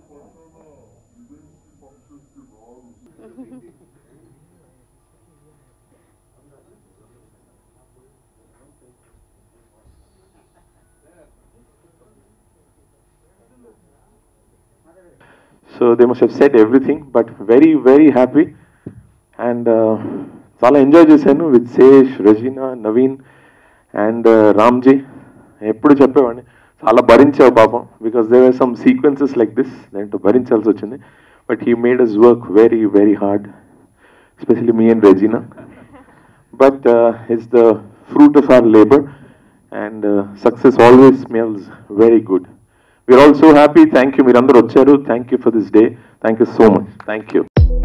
So they must have said everything, but very, very happy. And చాలా enjoy చేశాను with Sesh, Regina, Naveen and Ramji. ఎప్పుడు చెప్పేవాడిని చాలా భరించావు పాపం, because there are some sequences like this దాంట్లో భరించాల్సి వచ్చింది. But he made us work very very hard, especially me and Regina. But it's the fruit of our labour and success always smells very good. We are all so happy. Thank you, మీరందరూ వచ్చారు. Thank you for this day. Thank you so much. Thank you.